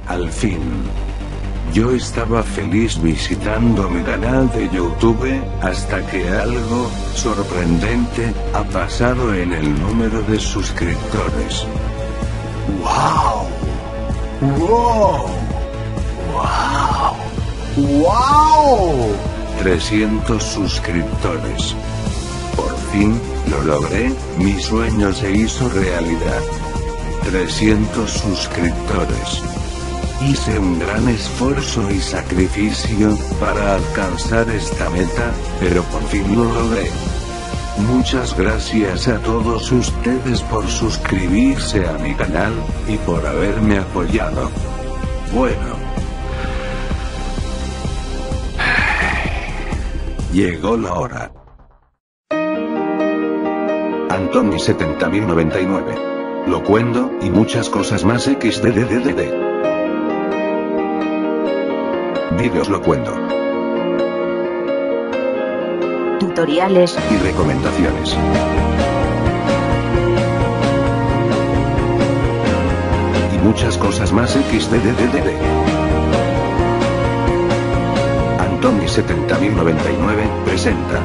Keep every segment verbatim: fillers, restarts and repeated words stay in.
Al fin. Yo estaba feliz visitando mi canal de YouTube, hasta que algo sorprendente ha pasado en el número de suscriptores. ¡Wow! ¡Wow! ¡Wow! ¡Wow! trescientos suscriptores. Por fin, lo logré, mi sueño se hizo realidad. trescientos suscriptores. Hice un gran esfuerzo y sacrificio para alcanzar esta meta, pero por fin lo logré. Muchas gracias a todos ustedes por suscribirse a mi canal, y por haberme apoyado. Bueno. Llegó la hora. Antoni setenta mil noventa y nueve. Locuendo, y muchas cosas más xddddd. Vídeos Locuendo. Tutoriales. Y recomendaciones. Y muchas cosas más xddddd. Antoni setenta mil noventa y nueve, presenta.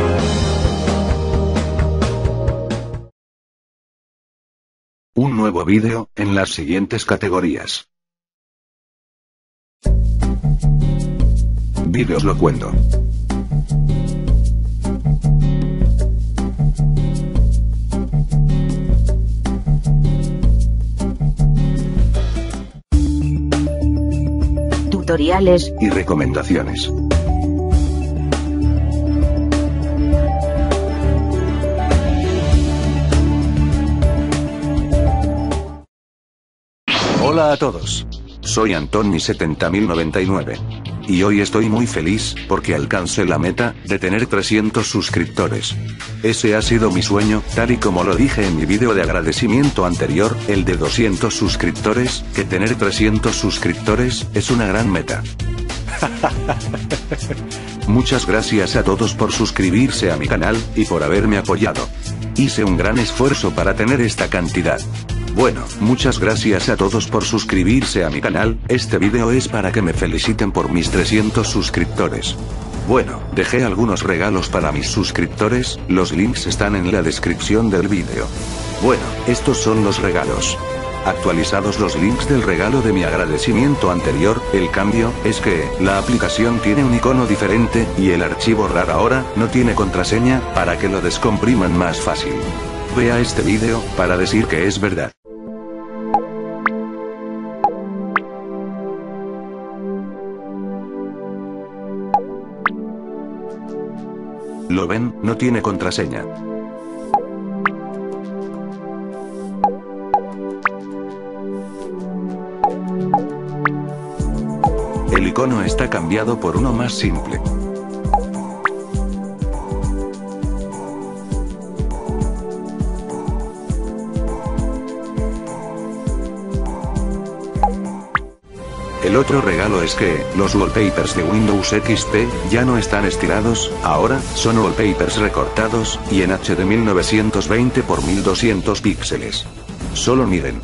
Un nuevo vídeo, en las siguientes categorías. Vídeos Locuendo. Tutoriales. Y recomendaciones. Hola a todos. Soy Antoni setenta mil noventa y nueve. Y hoy estoy muy feliz, porque alcancé la meta, de tener trescientos suscriptores. Ese ha sido mi sueño, tal y como lo dije en mi vídeo de agradecimiento anterior, el de doscientos suscriptores, que tener trescientos suscriptores, es una gran meta. Muchas gracias a todos por suscribirse a mi canal, y por haberme apoyado. Hice un gran esfuerzo para tener esta cantidad. Bueno, muchas gracias a todos por suscribirse a mi canal, este vídeo es para que me feliciten por mis trescientos suscriptores. Bueno, dejé algunos regalos para mis suscriptores, los links están en la descripción del vídeo. Bueno, estos son los regalos. Actualizados los links del regalo de mi agradecimiento anterior, el cambio, es que, la aplicación tiene un icono diferente, y el archivo RAR ahora, no tiene contraseña, para que lo descompriman más fácil. Vea este vídeo, para decir que es verdad. ¿Lo ven? No tiene contraseña. El icono está cambiado por uno más simple. El otro regalo es que, los wallpapers de Windows X P, ya no están estirados, ahora, son wallpapers recortados, y en H D mil novecientos veinte por mil doscientos píxeles. Solo miren.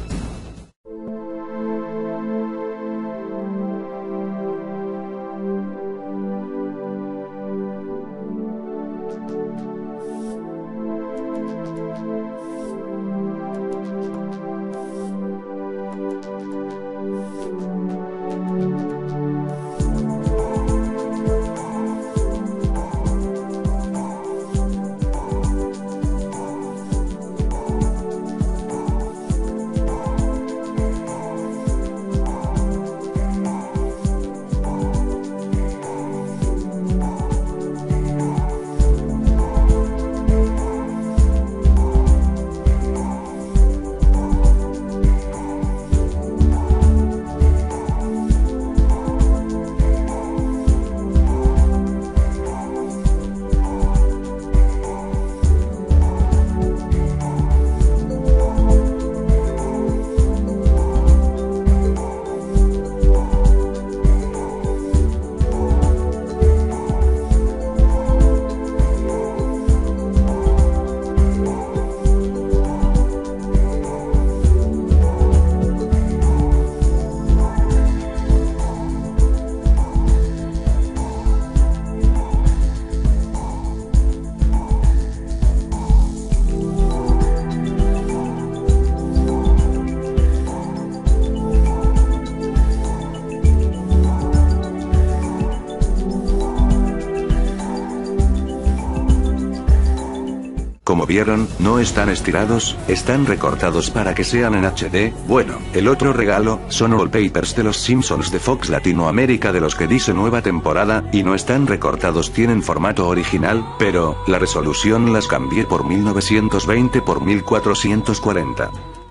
vieron, no están estirados, están recortados para que sean en H D. Bueno, el otro regalo, son wallpapers de los Simpsons de Fox Latinoamérica de los que dice nueva temporada, y no están recortados, tienen formato original, pero, la resolución las cambié por mil novecientos veinte por mil cuatrocientos cuarenta.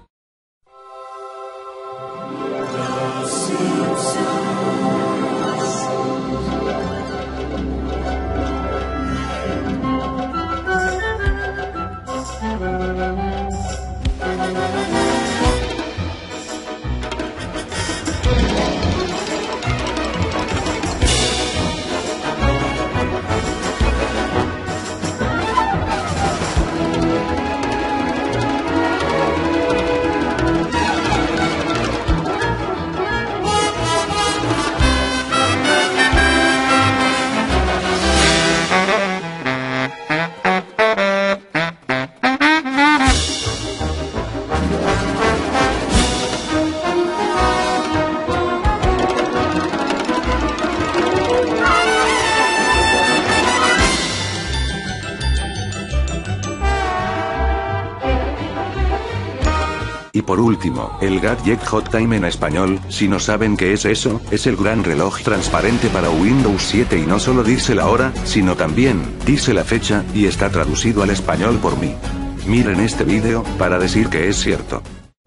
Y por último, el Gadget Hot Time en español, si no saben qué es eso, es el gran reloj transparente para Windows siete y no solo dice la hora, sino también, dice la fecha, y está traducido al español por mí. Miren este vídeo, para decir que es cierto.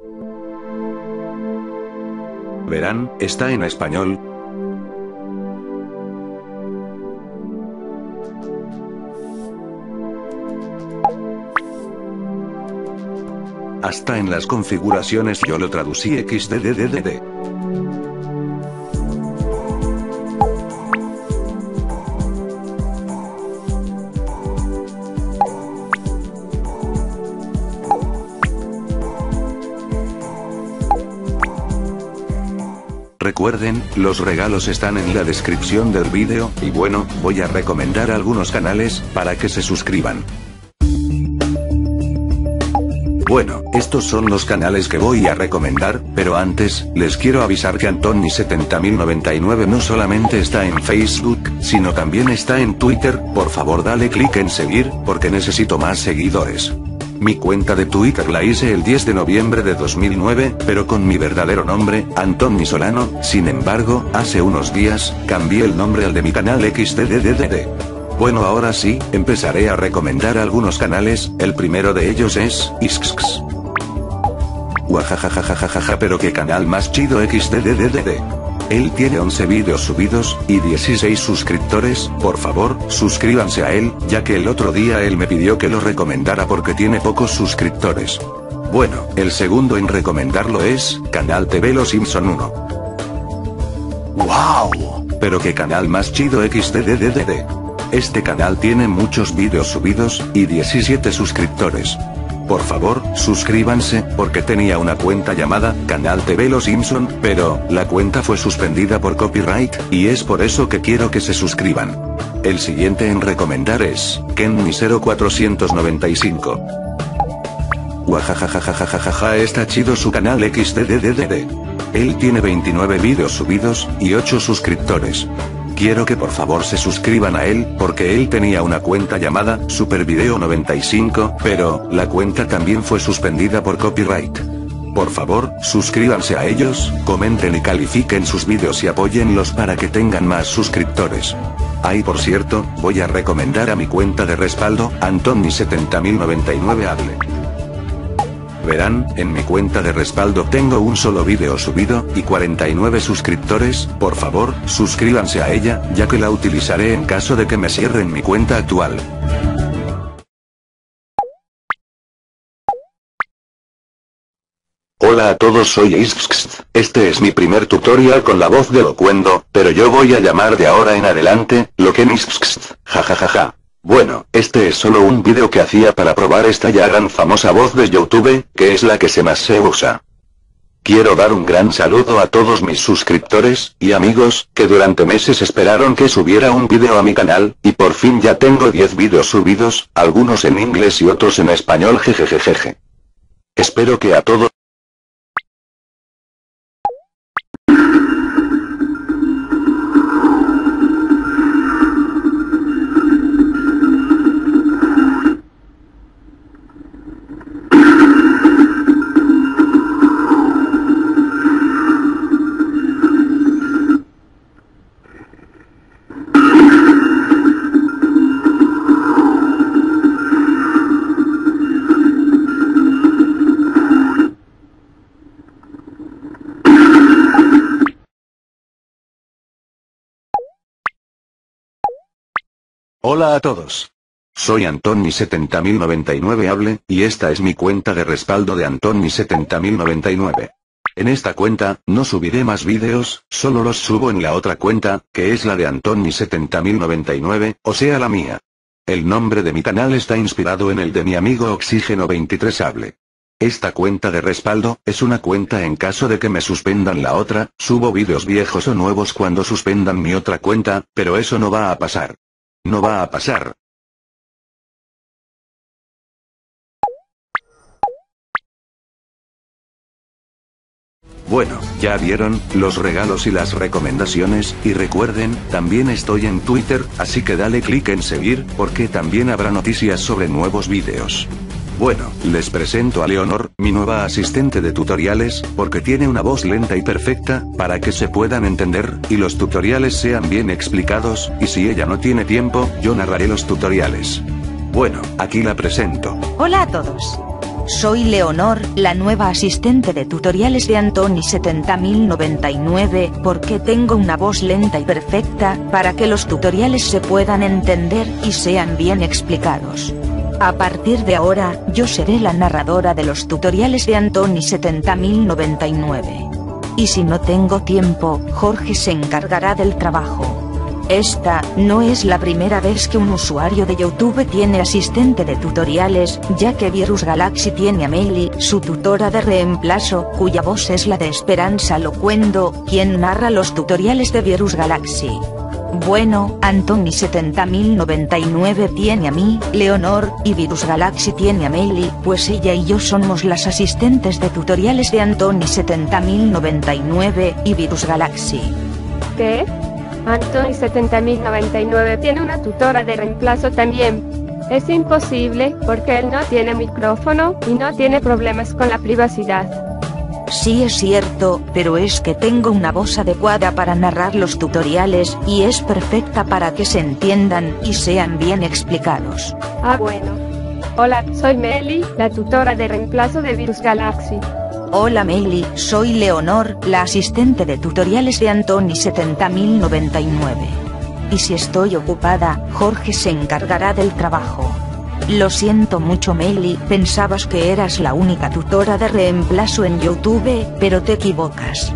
Verán, está en español. Hasta en las configuraciones yo lo traducí xddddd. Recuerden, los regalos están en la descripción del vídeo, y bueno, voy a recomendar algunos canales, para que se suscriban. Bueno, estos son los canales que voy a recomendar, pero antes, les quiero avisar que Antoni setenta mil noventa y nueve no solamente está en Facebook, sino también está en Twitter. Por favor dale clic en seguir, porque necesito más seguidores. Mi cuenta de Twitter la hice el diez de noviembre de dos mil nueve, pero con mi verdadero nombre, Antoni Solano. Sin embargo, hace unos días, cambié el nombre al de mi canal xddddd. Bueno, ahora sí, empezaré a recomendar algunos canales. El primero de ellos es Isxx. Guajajajajajaja, pero qué canal más chido xddddd. Él tiene once vídeos subidos, y dieciséis suscriptores. Por favor, suscríbanse a él, ya que el otro día él me pidió que lo recomendara porque tiene pocos suscriptores. Bueno, el segundo en recomendarlo es, Canal T V Los Simpson uno. ¡Wow! Pero qué canal más chido xddddd. Este canal tiene muchos vídeos subidos, y diecisiete suscriptores. Por favor, suscríbanse, porque tenía una cuenta llamada, Canal T V Los Simpson, pero, la cuenta fue suspendida por copyright, y es por eso que quiero que se suscriban. El siguiente en recomendar es, Kenny cero cuatrocientos noventa y cinco. Guajajajajajajaja, está chido su canal xddddd. Él tiene veintinueve vídeos subidos, y ocho suscriptores. Quiero que por favor se suscriban a él, porque él tenía una cuenta llamada, Supervideo noventa y cinco, pero, la cuenta también fue suspendida por copyright. Por favor, suscríbanse a ellos, comenten y califiquen sus vídeos y apóyenlos para que tengan más suscriptores. Ay, por cierto, voy a recomendar a mi cuenta de respaldo, Antoni setenta mil noventa y nueve Adle. Verán, en mi cuenta de respaldo tengo un solo vídeo subido, y cuarenta y nueve suscriptores. Por favor, suscríbanse a ella, ya que la utilizaré en caso de que me cierren mi cuenta actual. Hola a todos, soy Isxx. Este es mi primer tutorial con la voz de Locuendo, pero yo voy a llamar de ahora en adelante, Loquenixx. Jajajaja. Bueno, este es solo un vídeo que hacía para probar esta ya gran famosa voz de YouTube, que es la que se más se usa. Quiero dar un gran saludo a todos mis suscriptores, y amigos, que durante meses esperaron que subiera un vídeo a mi canal, y por fin ya tengo diez vídeos subidos, algunos en inglés y otros en español, jejejejeje. Espero que a todos Hola a todos. Soy Antoni setenta mil noventa y nueve Hable, y esta es mi cuenta de respaldo de Antoni setenta mil noventa y nueve. En esta cuenta, no subiré más vídeos, solo los subo en la otra cuenta, que es la de Antoni setenta mil noventa y nueve, o sea la mía. El nombre de mi canal está inspirado en el de mi amigo Oxígeno veintitrés Hable. Esta cuenta de respaldo, es una cuenta en caso de que me suspendan la otra, subo vídeos viejos o nuevos cuando suspendan mi otra cuenta, pero eso no va a pasar. No va a pasar. Bueno, ya vieron, los regalos y las recomendaciones, y recuerden, también estoy en Twitter, así que dale click en seguir, porque también habrá noticias sobre nuevos vídeos. Bueno, les presento a Leonor, mi nueva asistente de tutoriales, porque tiene una voz lenta y perfecta, para que se puedan entender, y los tutoriales sean bien explicados, y si ella no tiene tiempo, yo narraré los tutoriales. Bueno, aquí la presento. Hola a todos. Soy Leonor, la nueva asistente de tutoriales de Antoni setenta mil noventa y nueve, porque tengo una voz lenta y perfecta, para que los tutoriales se puedan entender, y sean bien explicados. A partir de ahora, yo seré la narradora de los tutoriales de Antoni setenta mil noventa y nueve. Y si no tengo tiempo, Jorge se encargará del trabajo. Esta, no es la primera vez que un usuario de YouTube tiene asistente de tutoriales, ya que Virus Galaxy tiene a Meli, su tutora de reemplazo, cuya voz es la de Esperanza Locuendo, quien narra los tutoriales de Virus Galaxy. Bueno, Antoni setenta mil noventa y nueve tiene a mí, Leonor, y Virus Galaxy tiene a Meli, pues ella y yo somos las asistentes de tutoriales de Antoni setenta mil noventa y nueve, y Virus Galaxy. ¿Qué? Antoni setenta mil noventa y nueve tiene una tutora de reemplazo también. Es imposible, porque él no tiene micrófono, y no tiene problemas con la privacidad. Sí es cierto, pero es que tengo una voz adecuada para narrar los tutoriales, y es perfecta para que se entiendan, y sean bien explicados. Ah bueno. Hola, soy Meli, la tutora de reemplazo de Virus Galaxy. Hola Meli, soy Leonor, la asistente de tutoriales de Antoni setenta mil noventa y nueve. Y si estoy ocupada, Jorge se encargará del trabajo. Lo siento mucho Meli, pensabas que eras la única tutora de reemplazo en YouTube, pero te equivocas.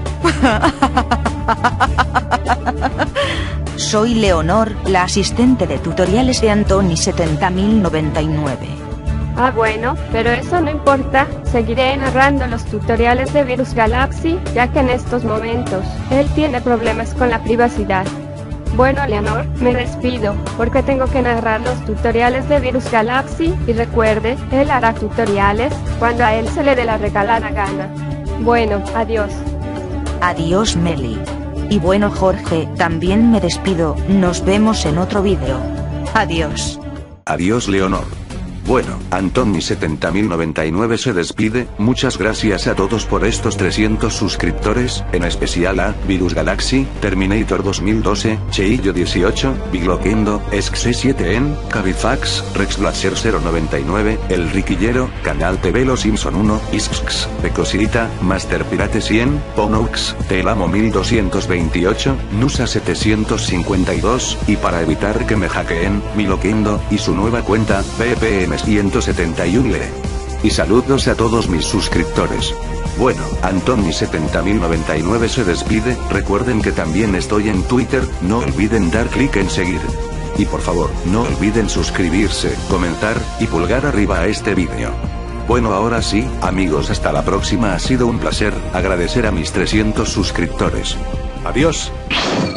Soy Leonor, la asistente de tutoriales de Antoni setenta mil noventa y nueve. Ah bueno, pero eso no importa, seguiré narrando los tutoriales de Virus Galaxy, ya que en estos momentos, él tiene problemas con la privacidad. Bueno Leonor, me despido, porque tengo que narrar los tutoriales de Virus Galaxy, y recuerde, él hará tutoriales, cuando a él se le dé la regalada gana. Bueno, adiós. Adiós Meli. Y bueno Jorge, también me despido, nos vemos en otro vídeo. Adiós. Adiós Leonor. Bueno, Antoni setenta mil noventa y nueve se despide, muchas gracias a todos por estos trescientos suscriptores, en especial a Virus Galaxy, Terminator dos mil doce, Cheillo dieciocho, Bigloquendo, Xc siete en, Cabifax, Rexblazer cero noventa y nueve, El Riquillero, Canal T V Los Simpson uno, Isx, Pecosirita, Master Pirate cien, Ponox, Telamo mil doscientos veintiocho, Nusa setecientos cincuenta y dos, y para evitar que me hackeen, Miloquendo, y su nueva cuenta, B P M ciento setenta y uno. Y saludos a todos mis suscriptores. Bueno, Antoni setenta mil noventa y nueve se despide, recuerden que también estoy en Twitter, no olviden dar clic en seguir. Y por favor, no olviden suscribirse, comentar, y pulgar arriba a este vídeo. Bueno ahora sí, amigos hasta la próxima, ha sido un placer, agradecer a mis trescientos suscriptores. Adiós.